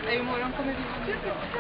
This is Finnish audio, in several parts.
Imorgon kommer vi till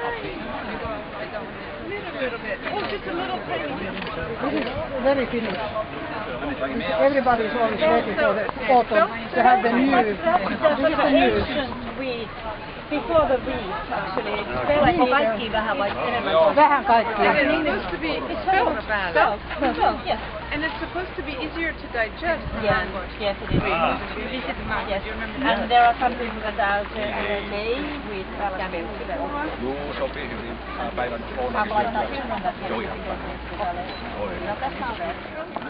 Oh, just a little tiny. This is very finished. Everybody is always waiting for the autumn to have the new. This is the new. Wheat. Before the wheat, actually. Pelko kaikki vähän vai enemmän? Vähän kaikki. It's supposed to be Spelt, yes. and it's supposed to be easier to digest Yes, than what yes it is. this is not. Yes. Do you remember that? And there are some people that are made with camel spelt. Juu, sopii hyvin. Päivän Saat laittaa ilman tätä. Joo, ihan. No tässä on se.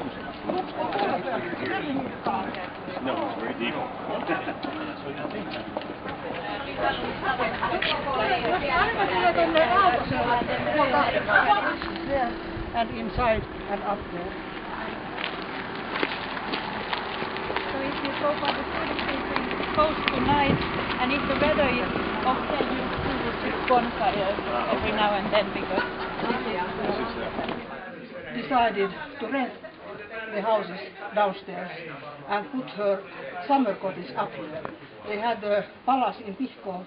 No, it's very deep. Yeah, and inside and up there. So if you go for the food coast tonight, and if the weather is okay, you do bonfires every now and then because Decided to rent the houses downstairs and put her summer cottage up here. They had a palace in Pihkova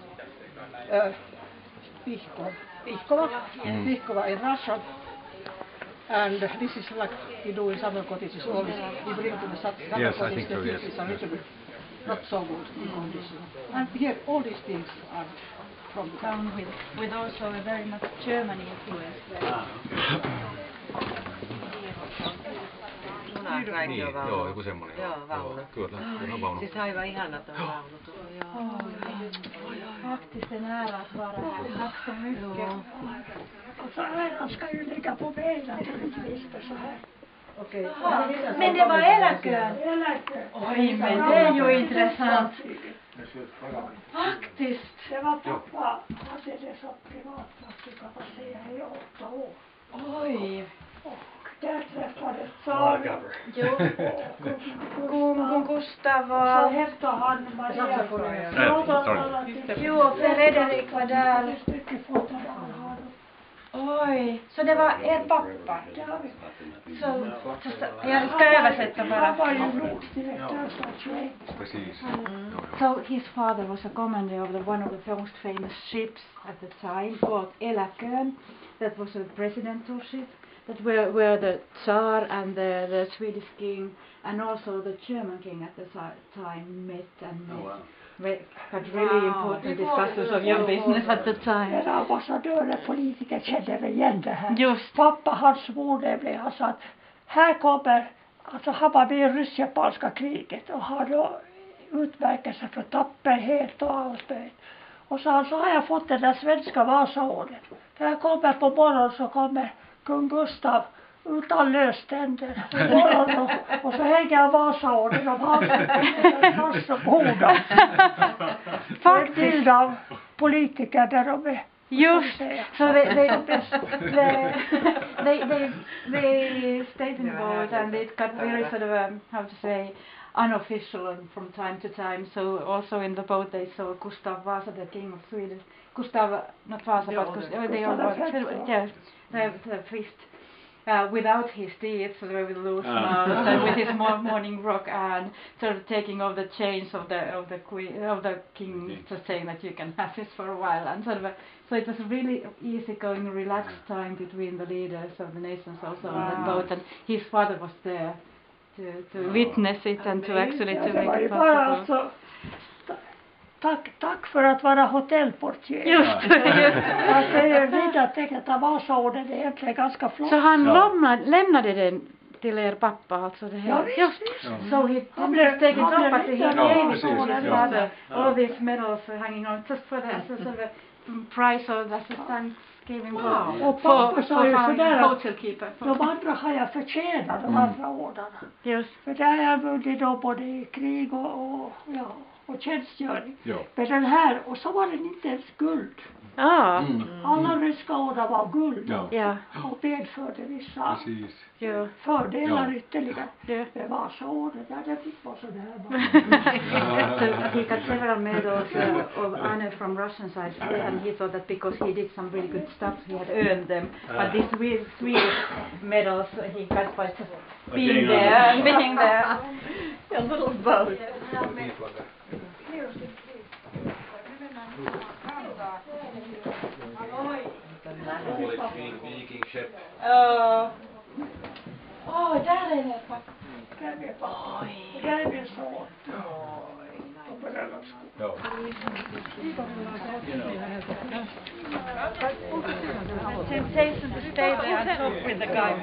in Russia, and this is like we do in summer cottages always. We bring to the summer Yes, I cottage think the so, things yes. is a little bit not so good in condition. And here all these things are from the town with also a very much German influence there. Niin, joo, joku semmonen. Joo, vaunu. Kyllä, ihan vaunu. Siis aivan ihana tuo vaunu. Faktiskt en ära att vara här. Tack så mycket. Och så Erland ska ju ligga på benen till så här. Okej. Men det var Eläkön. Eläkö. Oj, men det är ju intressant. Faktiskt. Det var pappa hade det som privatpraktika på sig i 8 år. Oj. Och där träffades tsaren. Jo. Kung Gustav Så och... hette han Maria. Jo, Fredrik var där. Det stycket foton han har. Oj, så det var er pappa? Så jag ska översätta bara. Han var ju lotsdirektör som 21. Precis. So his father was a commander of one of the most famous ships at the time called Eläkön. That was a presidential ship. That where the Tsar and the Swedish king and also the German king at the time met and had really important discussions of your business at the time. En ambassadör och politiker kände igen det här. Just. Pappa han svor nämligen, han sa att här kommer, alltså han var med i rysk-japanska kriget och har då utmärkt sig för tapperhet och allt. Och så han sa, har jag fått den där svenska Vasaorden. Här kommer på morgonen så kommer kung Gustav utan löständer och så hänger han Vasaorden om halsen och hodan. Faktiskt. Bild av politiker där de är. Just, so they stayed in the boat and it got very sort of how to say unofficial from time to time. So also in the boat they saw Gustav Vasa, the king of Sweden. Gustav, not Vasa, but Gustav. They all were, yes, the priest. Without his teeth, so with loose nose, and with his morning rock, and sort of taking off the chains of the queen of the king, just saying that you can have this for a while, and sort of so it was a really easygoing, relaxed time between the leaders of the nations also on the boat, and his father was there to witness it and to actually to make it possible. Tack för att vara hotellportier. Just det är vidare tänkt att Vasaorden är egentligen ganska flott. Så han lämnade den till er pappa alltså det här. Ja, visst. So he didn't take it up but he gave it to his father. Ja. All these medals hanging on just for the sort of a price of the Thanksgiving Och pappa sa ju sådär att hotelkeeper. de andra har jag förtjänat, de andra ordarna. Just. För det har jag vunnit då både i krig och tjänstgöring. Ja. Men den här, och så var den inte ens guld. Ah. Alla ryska ordar var guld. Ja. Ja. Och medförde vissa Precis. Ja. fördelar ytterligare. Ja. Det var så det där, det fick vara sådär. So he got several medals of honor from Russian side, and he thought that because he did some really good stuff, he had earned them. But these Swedish medals he got by just being there and being there. A little boat. Viking Shep. Oj, där är det. Kävin suot. Joo. Temptation to stay there and talk with the guy.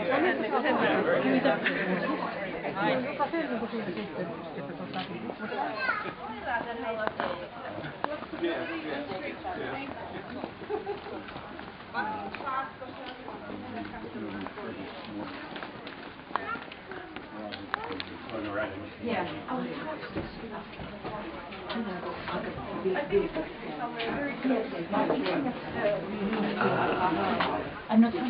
Yeah. I'm not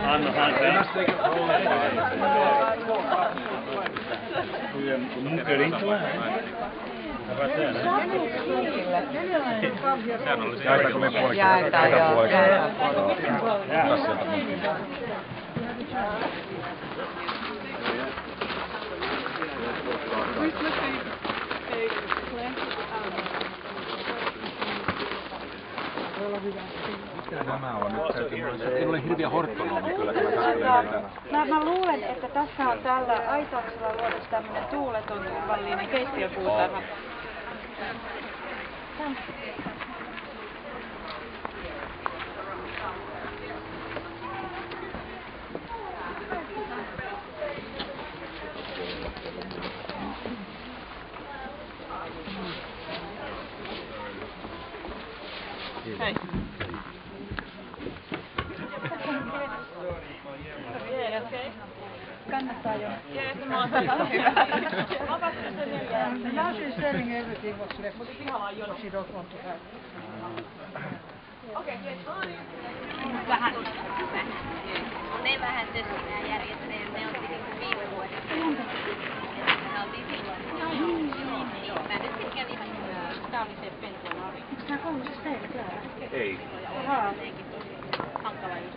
Jaetaanko me puoliksi? Jaetaan, joo. Puoliksi. Jaetaan. Nämä on nyt en ole hirveä horttonomi kyllä, kun mä katselen näitä. Mä luulen, että tässä on tällä Aitauksella luodossa tämmönen tuuleton vallinen keittiöpuutarha. Hei. Kannattaa jo. Now she's telling everything what's left. She don't want to have. Vähän. Ne vähän nämä järjet, ne otti niinku viime vuoden. Me oltiin silloin. Mä nyt sitten kävin. Tää oli se Pentuan Ari. Onks nää kolmosessa teillä täällä? Ei. Ahaa. Hankala just.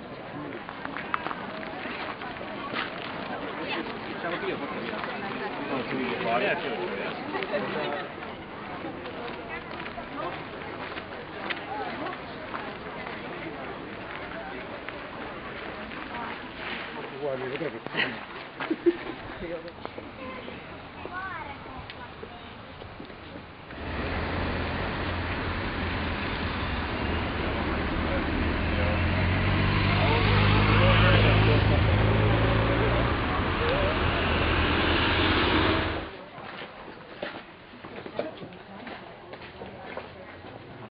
Vai niin,